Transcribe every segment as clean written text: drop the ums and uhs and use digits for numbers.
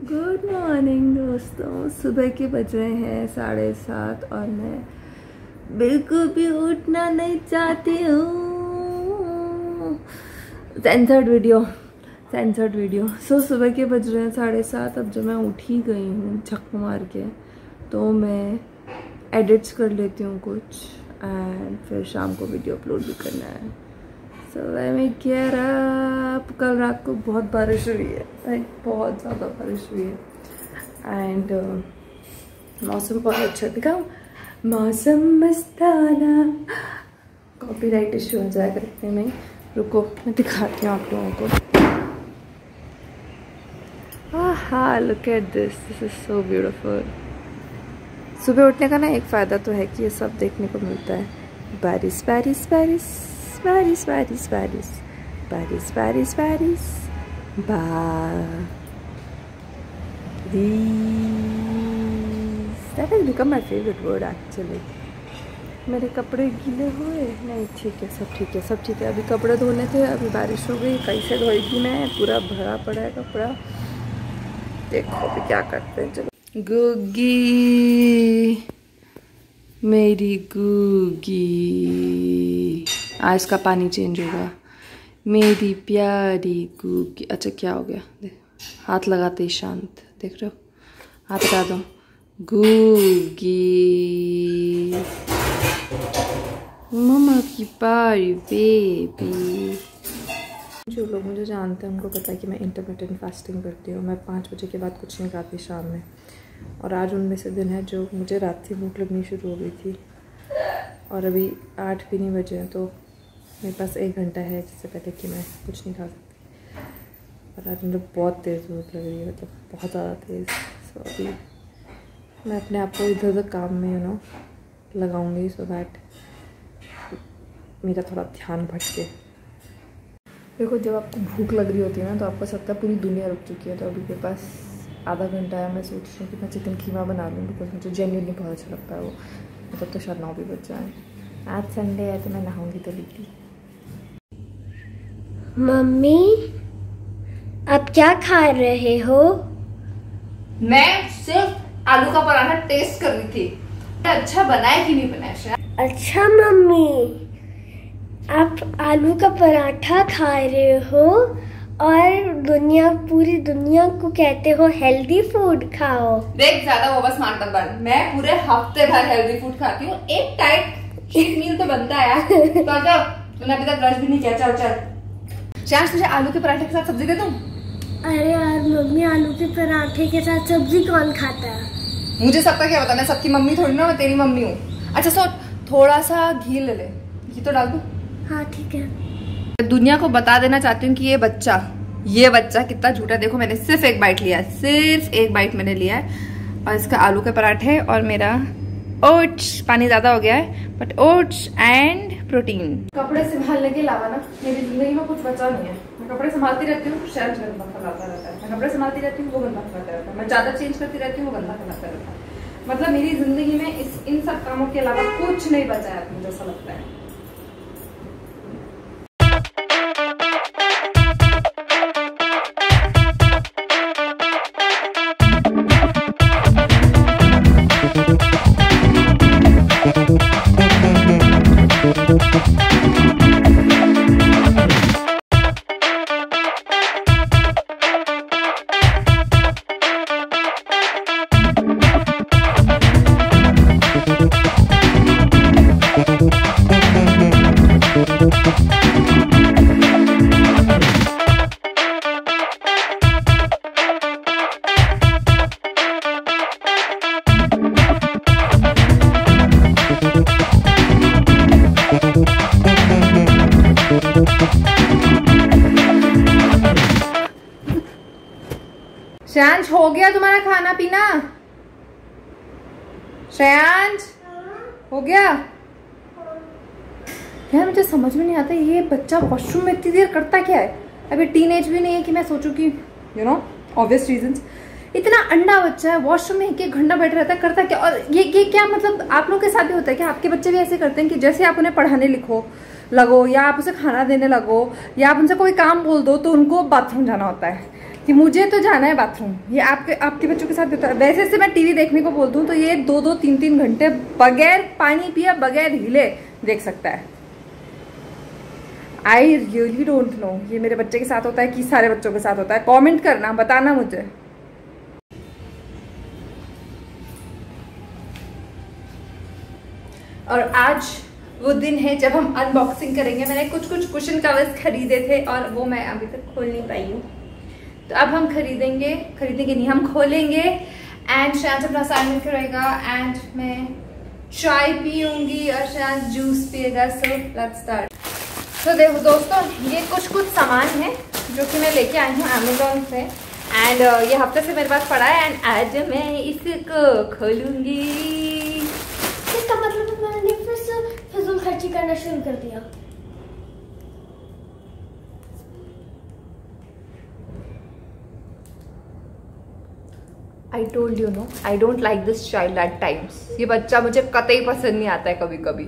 Good morning दोस्तों। सुबह के बज रहे हैं 7:30 और मैं बिल्कुल भी उठना नहीं चाहती हूँ। Censored video. सुबह के बज रहे हैं 7:30। अब जब मैं उठ ही गई हूँ झक मार के, तो मैं एडिट्स कर लेती हूँ कुछ, एंड फिर शाम को वीडियो अपलोड भी करना है। सुबह में कल रात को बहुत बारिश हुई है, बहुत ज़्यादा बारिश हुई है। एंड मौसम बहुत अच्छा दिखा, मौसम मस्ताना। कॉपीराइट इश्यू हो जाएगा इतने में। रुको मैं दिखाती हूँ आप लोगों को। हाँ, look at this is so beautiful. सुबह उठने का ना एक फ़ायदा तो है कि ये सब देखने को मिलता है। बारिश बारिश बारिश बारिश बारिश बारिश बारिश बारिश बारिश That has become my favorite word actually. मेरे कपड़े गीले हुए नहीं, ठीक है, सब ठीक है, सब ठीक है। अभी कपड़े धोने थे, अभी बारिश हो गई, कैसे धोएगी मैं, पूरा भरा पड़ा है कपड़ा। देखो अभी क्या करते हैं। चलो गुग्गी, मेरी गुग्गी, आज का पानी चेंज होगा। मेरी प्यारी गुग्गी। अच्छा क्या हो गया, हाथ लगाते ही शांत, देख रहे हो, हाथ लगा दो। गुग्गी मम्मा की प्यारी बेबी। जो लोग मुझे जानते हैं उनको पता है कि मैं इंटरमिटेंट फास्टिंग करती हूँ। मैं 5 बजे के बाद कुछ नहीं खाती शाम में, और आज उनमें से दिन है जो मुझे रात से भूख लगनी शुरू हो गई थी, और अभी 8 भी नहीं बजे हैं, तो मेरे पास 1 घंटा है जिससे पहले कि मैं कुछ नहीं खा सकती। और आज मुझे बहुत तेज़ भूख लग रही है, मतलब बहुत ज़्यादा तेज़। सो अभी मैं अपने आप को इधर उधर काम में लगाऊंगी, सो दैट मेरा थोड़ा ध्यान भटके। देखो जब आपको भूख लग रही होती है ना, तो आपको लगता है पूरी दुनिया रुक चुकी है। तो अभी मेरे पास आधा घंटा है। मैं सोच रही हूँ कि मैं चिकन कीमा बना लूँ, बिकॉज मुझे जेन्युइनली बहुत अच्छा लगता है वो। मतलब तो शायद 9 भी बज जाए। आज संडे है तो मैं नहाऊंगी तो लिखी। मम्मी आप क्या खा रहे हो? मैं सिर्फ आलू का पराठा टेस्ट कर रही थी, अच्छा बना है कि नहीं बना है। अच्छा मम्मी, आप आलू का पराठा खा रहे हो और पूरी दुनिया को कहते हो हेल्दी फूड खाओ। देख ज्यादा ओवर स्मार्ट मत बन। मैं पूरे हफ्ते भर हेल्दी फूड खाती हूँ, एक टाइट चीट मील तो बनता है यार। तो तूने अभी तक ब्रश भी नहीं किया। चल शायद तुझे आलू के पराठे के साथ सब्जी दे दूं? अरे यार मम्मी, आलू के पराठे के साथ सब्जी कौन खाता है? मुझे सबका क्या पता, मैं सबकी मम्मी थोड़ी ना, मैं तेरी मम्मी हूँ। अच्छा सोच, थोड़ा सा घी ले ले, घी तो डाल दूं? हाँ ठीक है। दुनिया को बता देना चाहती हूँ कि ये बच्चा कितना झूठा है। देखो मैंने सिर्फ 1 बाइट लिया है, सिर्फ 1 बाइट मैंने लिया है, और इसका आलू के पराठे और मेरा ओट्स। पानी ज्यादा हो गया है, बट ओट्स एंड प्रोटीन। कपड़े संभालने के अलावा ना मेरी जिंदगी में कुछ बचा नहीं है। मैं कपड़े संभालती रहती हूँ, शर्ट गंदा फैलाता रहता है। मैं कपड़े संभालती रहती हूँ, वो गंदा फैलाता रहता है। मैं चादर चेंज करती रहती हूँ, वो गंदा फैलाता रहता है। मतलब मेरी जिंदगी में इन सब कामों के अलावा कुछ नहीं बचा है, मुझे ऐसा लगता है। श्रेयांश हो गया तुम्हारा खाना पीना? श्रेयांश हो गया? यार मुझे समझ में नहीं आता ये बच्चा वॉशरूम में इतनी देर करता क्या है। अभी टीनेज भी नहीं है कि मैं सोचूं कि ऑब्वियस रीजंस। इतना अंडा बच्चा है, वॉशरूम में 1-1 घंटा बैठा रहता है, करता क्या? और ये क्या मतलब आप लोगों के साथ भी होता है कि आपके बच्चे भी ऐसे करते हैं कि जैसे आप उन्हें पढ़ाने लगो या आप उसे खाना देने लगो या आप उनसे कोई काम बोल दो तो उनको बाथरूम जाना होता है। कि मुझे तो जाना है बाथरूम। ये आपके बच्चों के साथ होता है। वैसे से मैं टीवी देखने को बोलती हूँ तो ये 2-2, 3-3 घंटे बगैर पानी पिया, बगैर हिले देख सकता है। आई रियली डोंट नो ये मेरे बच्चे के साथ होता है कि सारे बच्चों के साथ होता है। कमेंट करना, बताना मुझे। और आज वो दिन है जब हम अनबॉक्सिंग करेंगे। मैंने कुछ कुशन कवर्स खरीदे थे और वो मैं अभी तक खोल नहीं पाई हूँ। तो अब हम खरीदेंगे नहीं, हम खोलेंगे। एंड शायद अपना असाइनमेंट करेगा एंड मैं चाय पीऊंगी और शायद जूस पिएगा। So let's start. तो देखो दोस्तों, ये कुछ सामान है जो कि मैं लेके आई हूँ अमेजोन से। एंड ये हफ्ते से मेरे पास पड़ा है एंड आज मैं इसको खोलूंगी। इसका मतलब मैंने फिर से फिजूल खर्ची करना शुरू कर दिया। I told you no, I don't like this child at times. ये बच्चा मुझे कतई पसंद नहीं आता है कभी कभी।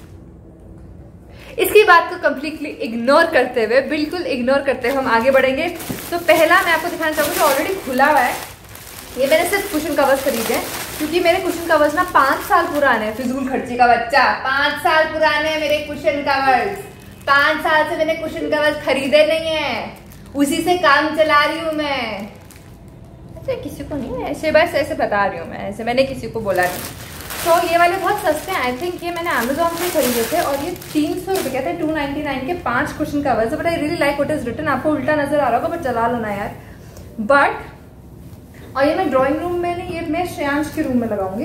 इसकी बात को कम्प्लीटली इग्नोर करते हुए, बिल्कुल इग्नोर करते हुए हम आगे बढ़ेंगे। तो पहला मैं आपको दिखाना चाहूँगी जो ऑलरेडी खुला हुआ है। ये मैंने सिर्फ कुशन कवर्स खरीदे हैं क्योंकि मेरे कुशन कवर्स ना 5 साल पुराने हैं। फिजूल खर्ची का बच्चा, 5 साल पुराने हैं मेरे कुशन कवर्स। 5 साल से मैंने कुशन कवर्स खरीदे नहीं है, उसी से काम चला रही हूँ मैं। ऐसे किसी को नहीं, ऐसे बस ऐसे बता रही हूँ मैं, ऐसे मैंने किसी को बोला नहीं। तो ये वाले बहुत सस्ते हैं। आई थिंक ये मैंने अमेजोन से खरीदे थे और ये 300 रुपये के थे। 299 के 5 cushion covers. But I really like what is written. आपको उल्टा नजर आ रहा होगा बट चला लो ना यार। बट और ये मैं ड्राइंग रूम में नहीं, ये मैं श्रेयांश के रूम में लगाऊंगी।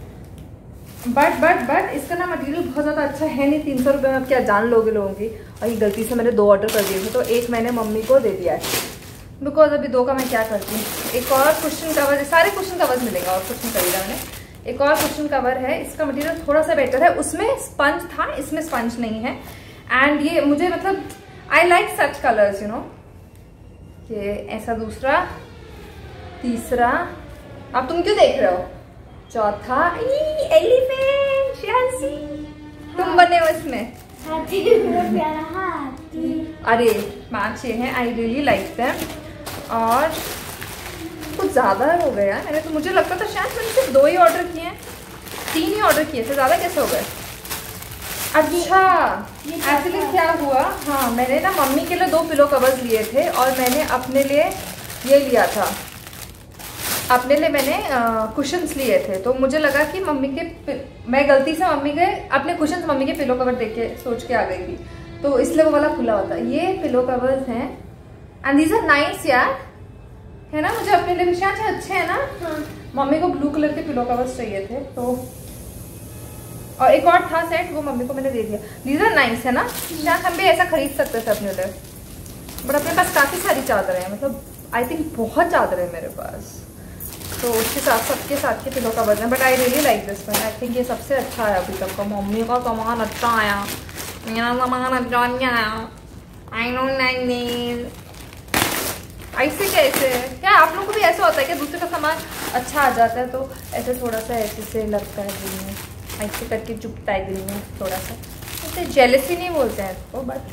बट इसका ना मटेरियल बहुत ज़्यादा अच्छा है नहीं। 300 रुपये में क्या जान लोगे लोगों की। और ये गलती से मैंने 2 ऑर्डर कर दिए थे तो एक मैंने मम्मी को दे दिया है बिकॉज अभी 2 का मैं क्या करती हूँ। एक और कुशन कवर, सारे कुशन कवर्स मिलेगा और कुछ नहीं खरीदा मैंने। एक और कुशन कवर है, इसका मटेरियल थोड़ा सा बेटर है। उसमें स्पंज था, इसमें स्पंज नहीं है। एंड ये मुझे मतलब I like such colours, you know. ये ऐसा दूसरा, तीसरा, अब तुम क्यों देख रहे हो? चौथा, एलिफेंट शांसी, तुम बने हो इसमें। हाथी, प्यारा हाथी। अरे 5-6 हैं। I really like them. और कुछ ज़्यादा हो गया मैंने तो, मुझे लगता था शायद मैंने सिर्फ 2 ही ऑर्डर किए हैं, 3 ही ऑर्डर किए थे, ज़्यादा कैसे हो गए? अच्छा एक्चुअली क्या हुआ, हाँ मैंने ना मम्मी के लिए 2 पिलो कवर्स लिए थे और मैंने अपने लिए ये लिया था, अपने लिए मैंने कुशन्स लिए थे। तो मुझे लगा कि मम्मी के, मैं गलती से मम्मी के अपने कुशन्स मम्मी के पिलो कवर देख के सोच के आ गई थी तो इसलिए वो वाला खुला होता है। ये पिलो कवर्स हैं एंड दीज आर नाइस यार, है ना। मुझे अपने लिए भी शायद अच्छे हैं ना। हाँ। मम्मी को ब्लू कलर के पिलो कवर्स चाहिए थे तो, और एक और था सेट, वो मम्मी को मैंने दे दिया। दीज आर नाइस, है ना। शायद हम भी ऐसा खरीद सकते थे अपने लिए। बट अपने पास काफ़ी सारी चादरें हैं, मतलब आई थिंक बहुत चादरें हैं मेरे पास। तो उसके साथ सबके साथ के पिलो कवर्स हैं। But I really like this one. I think ये सबसे अच्छा है अभी तक का। मम्मी का सामान अच्छा आया, मेरा सामान अच्छा नहीं आया। I don't like this. ऐसे कैसे, क्या आप लोगों को भी ऐसा होता है कि दूसरे का सामान अच्छा आ जाता है तो ऐसे थोड़ा सा ऐसे से लगता है दिल में, ऐसे करके चुपता है दिल में थोड़ा सा। ऐसे जेलसी नहीं बोलते हैं इसको बट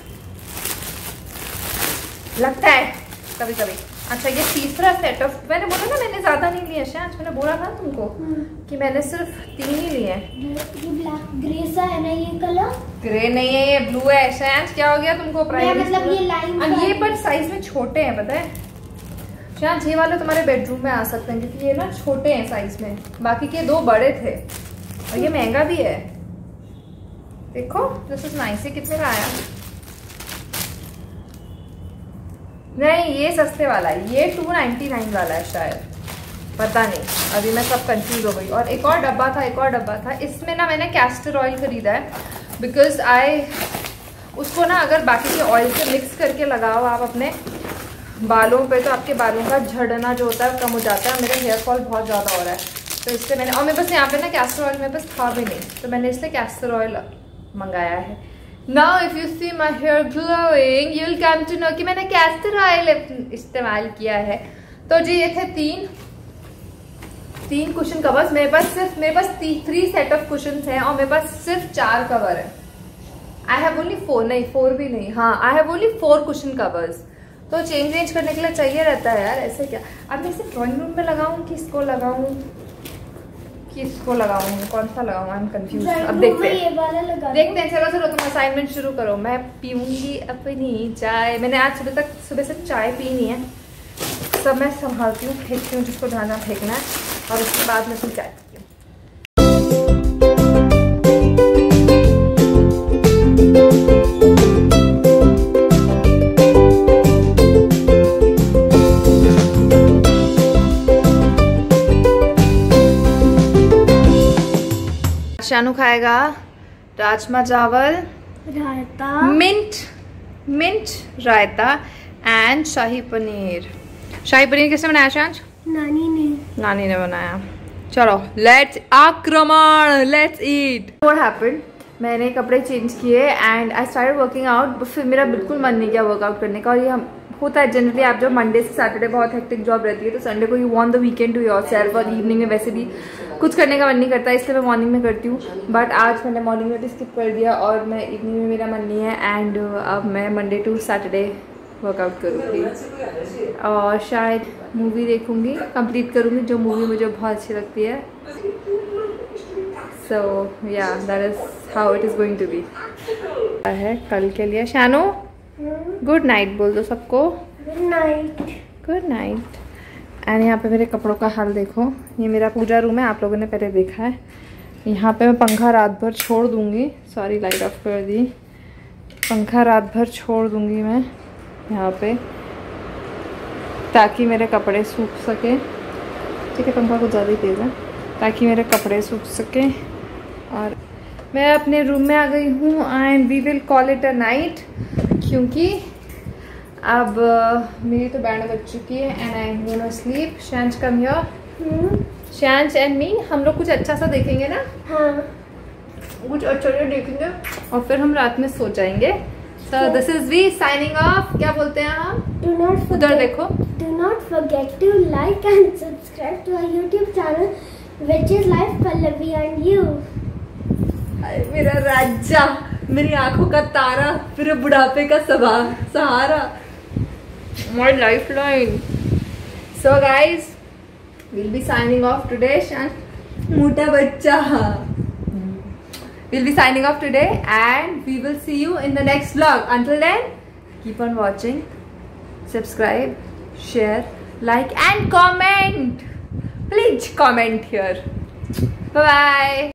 लगता है कभी कभी। अच्छा ये तीसरा सेट ऑफ, मैंने बोला ना मैंने ज़्यादा नहीं लिया शायद, मैंने बोला था तुमको कि मैंने सिर्फ 3 ही लिए हैं। ये ब्लैक ग्रे सा है ना, ये कलर ग्रे नहीं है, ये ब्लू है। शायद क्या हो गया तुमको? मतलब ये लाइन, ये पर साइज में छोटे हैं पता है। शायद ये वाले तुम्हारे बेडरूम में आ सकते हैं क्योंकि ये ना छोटे हैं साइज में, बाकी के 2 बड़े थे और ये महंगा भी है। देखो दिस इज नाइस। ये कितने का आया? नहीं ये सस्ते वाला है, ये 299 वाला है शायद, पता नहीं, अभी मैं सब कंफ्यूज हो गई। और एक और डब्बा था, इसमें ना मैंने कैस्टर ऑयल खरीदा है बिकॉज उसको ना अगर बाकी के ऑयल से मिक्स करके लगाओ आप अपने बालों पे तो आपके बालों का झड़ना जो होता है कम हो जाता है। मेरा हेयर फॉल बहुत ज़्यादा हो रहा है तो इसलिए मैंने, और मेरे पास यहाँ पे ना कैस्टर ऑयल मेरे पास था भी नहीं तो मैंने इसलिए कैस्टर ऑयल मंगाया है। Now if you see my hair glowing you will come to know कि मैंने कैस्टर ऑयल इस्तेमाल किया है। तो जी ये थे 3 कुशन कवर्स। मेरे पास 3 सेट ऑफ कुशन हैं और मेरे पास सिर्फ 4 कवर है। आई हैव ओनली 4, नहीं 4 भी नहीं, हाँ I have only 4 cushion covers. तो चेंज करने के लिए चाहिए रहता है यार, ऐसे क्या। अब मैं इसे ड्राइंग रूम में लगाऊं कि इसको लगाऊं, कौन सा लगाऊं, आई एम कंफ्यूज। अब देखते हैं। चलो तुम असाइनमेंट शुरू करो, मैं पीऊंगी अपनी चाय। मैंने आज सुबह से चाय पी नहीं है, सब मैं संभालती हूँ, फेंकती हूँ जिसको जहाँ फेंकना है, और उसके बाद मैं फिर चाय पीती हूँ। शानू खाएगा राजमा चावल, रायता, मिंट रायता एंड शाही पनीर। शाही पनीर किसने बनाया शांच? नानी ने बनाया। चलो लेट्स आक्रमण, लेट्स ईट। व्हाट हैपेंड, मैंने कपड़े चेंज किए and I started working out. फिर मेरा बिल्कुल मन नहीं किया वर्कआउट करने का, और ये होता है जनरली, आप जब मंडे से सैटरडे बहुत हेक्टिक जॉब रहती है तो संडे को you want the weekend to yourself, और इवनिंग में वैसे भी कुछ करने का मन नहीं करता, इसलिए मैं मॉर्निंग में करती हूँ। बट आज मैंने मॉर्निंग में भी स्किप कर दिया और मैं इवनिंग में मेरा मन नहीं है, एंड अब मैं मंडे टू सैटरडे वर्कआउट करूँगी और शायद मूवी देखूँगी, कंप्लीट करूँगी जो मूवी मुझे बहुत अच्छी लगती है। सो या that is how it is going to be है कल के लिए। शानू गुड नाइट बोल दो सबको। Good night. एंड यहाँ पे मेरे कपड़ों का हाल देखो, ये मेरा पूजा रूम है, आप लोगों ने पहले देखा है। यहाँ पे मैं पंखा रात भर छोड़ दूँगी, सॉरी लाइट ऑफ कर दी, पंखा रात भर छोड़ दूँगी मैं यहाँ पे, ताकि मेरे कपड़े सूख सके। ठीक है, पंखा कुछ ज़्यादा ही तेज़ है, ताकि मेरे कपड़े सूख सके। और मैं अपने रूम में आ गई हूँ and we will call it a night, क्योंकि अब मेरी तो बैंड बज चुकी है and I am gonna sleep. Shanch come here, Shanch and me, हम लोग कुछ अच्छा सा देखेंगे ना। हाँ, कुछ अच्छा देखेंगे और फिर हम रात में सो जाएंगे। So this is we signing off। क्या बोलते हैं हम? उधर देखो। Do not forget to like and subscribe to our YouTube channel, which is Life Pallavi and you। मेरा राजा, मेरी आंखों का तारा, मेरे बुढ़ापे का सहारा, my lifeline। So guys, we'll be signing off today। मोटा बच्चा, we'll be signing off today and we will see you in the next vlog. Until then, keep on watching, subscribe, share, like and comment. Please comment here. Bye bye.